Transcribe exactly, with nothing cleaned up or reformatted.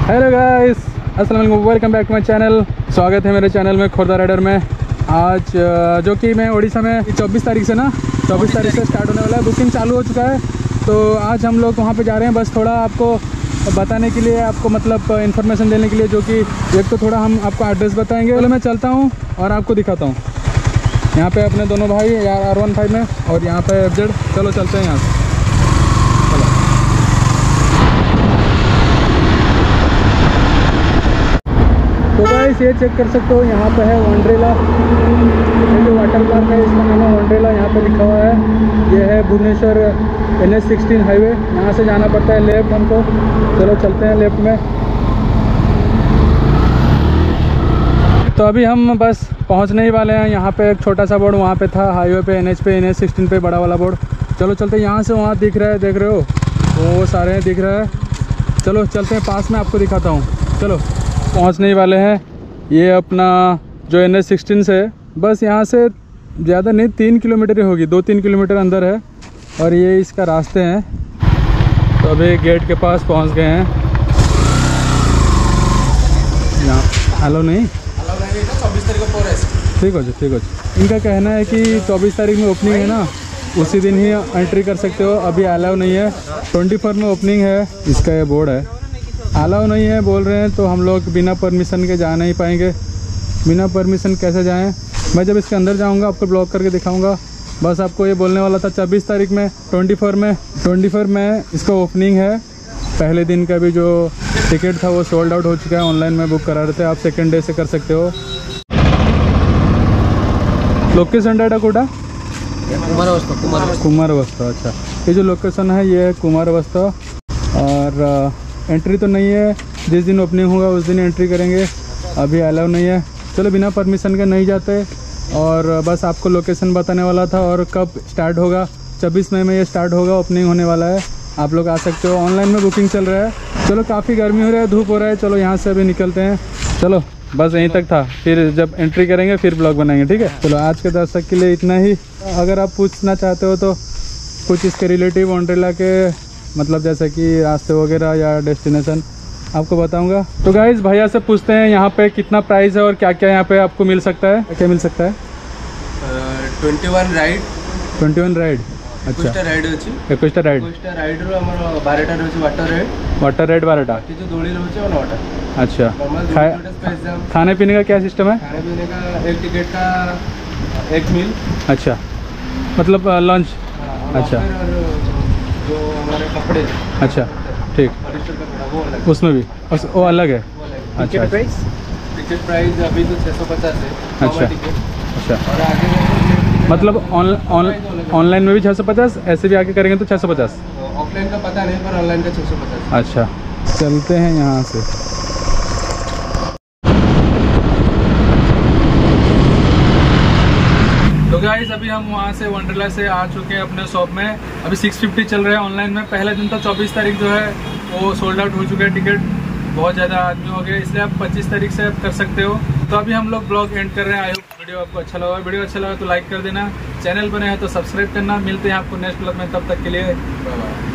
Hello guys, अस्सलाम वालेकुम, welcome back to my channel. स्वागत है मेरे चैनल में खुर्दा राइडर में। आज जो कि मैं उड़ीसा में चौबीस तारीख से ना चौबीस तारीख से स्टार्ट होने वाला है, बुकिंग चालू हो चुका है। तो आज हम लोग वहाँ पे जा रहे हैं, बस थोड़ा आपको बताने के लिए, आपको मतलब इन्फॉर्मेशन देने के लिए, जो कि एक तो थोड़ा हम आपको एड्रेस बताएंगे। पहले मैं चलता हूँ और आपको दिखाता हूँ। यहाँ पे अपने दोनों भाई यार आर वन फाइव में और यहाँ पे एफ जेड। चलो चलते हैं यहाँ से। तो गाइस ये चेक कर सकते हो, यहाँ पे है वंडरला, ये जो वाटर पार्क है इसका नाम है वंडरला। यहाँ पे लिखा हुआ है, ये है Bhubaneswar N H sixteen highway. यहाँ से जाना पड़ता है लेफ्ट हमको। चलो चलते हैं लेफ्ट में। तो अभी हम बस पहुँचने ही वाले हैं। यहाँ पे एक छोटा सा बोर्ड वहाँ पे था, हाईवे पे एन एच पे एन एच सिक्सटीन पे बड़ा वाला बोर्ड। चलो चलते हैं यहाँ से। वहाँ दिख रहा है, देख रहे हो वो सारे दिख रहा है। चलो चलते हैं, पास में आपको दिखाता हूँ। चलो पहुंचने ही वाले हैं। ये अपना जो एन एच सिक्सटीन से बस यहाँ से ज़्यादा नहीं, तीन किलोमीटर ही होगी, दो तीन किलोमीटर अंदर है। और ये इसका रास्ते हैं। तो अभी गेट के पास पहुँच गए हैं। यहाँ हेलो नहीं चौबीस तारीख को ठीक हो जी, ठीक हो जी। इनका कहना है कि चौबीस तारीख में ओपनिंग है ना, उसी दिन ही एंट्री कर सकते हो। अभी अलाउ नहीं है, ट्वेंटी फोर में ओपनिंग है। इसका ये बोर्ड है, अलाउ नहीं है बोल रहे हैं। तो हम लोग बिना परमिशन के जा नहीं पाएंगे। बिना परमिशन कैसे जाएं? मैं जब इसके अंदर जाऊंगा आपको ब्लॉक करके दिखाऊंगा। बस आपको ये बोलने वाला था, चौबीस तारीख में ट्वेंटी फोर में ट्वेंटी फोर में इसका ओपनिंग है। पहले दिन का भी जो टिकट था वो सोल्ड आउट हो चुका है। ऑनलाइन में बुक करा रहे थे, आप सेकेंड डे से कर सकते हो। लोकेशन डाटा कोटा कुमार कुमार वस्ता। अच्छा, ये जो लोकेशन है ये है कुमार वस्ता। और एंट्री तो नहीं है, जिस दिन ओपनिंग होगा उस दिन एंट्री करेंगे। अभी अलाउ नहीं है। चलो बिना परमिशन के नहीं जाते। और बस आपको लोकेशन बताने वाला था और कब स्टार्ट होगा। छब्बीस मई में ये स्टार्ट होगा, ओपनिंग होने वाला है। आप लोग आ सकते हो। ऑनलाइन में बुकिंग चल रहा है। चलो काफ़ी गर्मी हो रहा है, धूप हो रहा है। चलो यहाँ से अभी निकलते हैं। चलो बस यहीं तक था, फिर जब एंट्री करेंगे फिर ब्लॉग बनाएंगे, ठीक है। चलो आज के दर्शक के लिए इतना ही। अगर आप पूछना चाहते हो तो कुछ इसके रिलेटिव वंडरला के, मतलब जैसे कि रास्ते वगैरह या डेस्टिनेशन, आपको बताऊंगा। तो गाइज भैया से पूछते हैं यहाँ पे कितना प्राइस है और क्या क्या यहाँ पे आपको मिल सकता है, क्या मिल सकता है। Twenty one ride twenty one ride. अच्छा, राइड अच्छी एकुशटा राइड राइड रो हमर बारह टा रहछि वाटर राइड वाटर राइड बारह टा कि जो दोड़ी रहछि और वाटर। अच्छा, खाने पीने का क्या सिस्टम है? खाने पीने का एक टिकट का एक मील। अच्छा, मतलब लंच। अच्छा, जो हमारे कपड़े। अच्छा ठीक, वो अलग, उसमें भी उस, वो अलग है। अच्छा, प्राइस टिकट प्राइस अभी तो छः सौ पचास है। अच्छा अच्छा, और आगे मतलब ऑनलाइन में भी छः सौ पचास, ऐसे भी आके करेंगे तो छः सौ पचास। ऑफलाइन का पता नहीं, पर ऑनलाइन का छः सौ पचास। अच्छा, चलते हैं यहाँ से। तो गाइस अभी हम वहाँ से वंडरला से आ चुके हैं अपने शॉप में। अभी सिक्स फिफ्टी चल रहा है ऑनलाइन में। पहले दिन तो चौबीस तारीख जो है वो सोल्ड आउट हो चुका है टिकट, बहुत ज़्यादा आदमी हो गए, इसलिए आप पच्चीस तारीख से आप कर सकते हो। तो अभी हम लोग ब्लॉग एंड कर रहे हैं। आई होप वीडियो आपको अच्छा लगा। वीडियो अच्छा लगा तो लाइक कर देना, चैनल बने हैं तो सब्सक्राइब करना। मिलते हैं आपको नेक्स्ट ब्लॉग में, तब तक के लिए बाय बाय।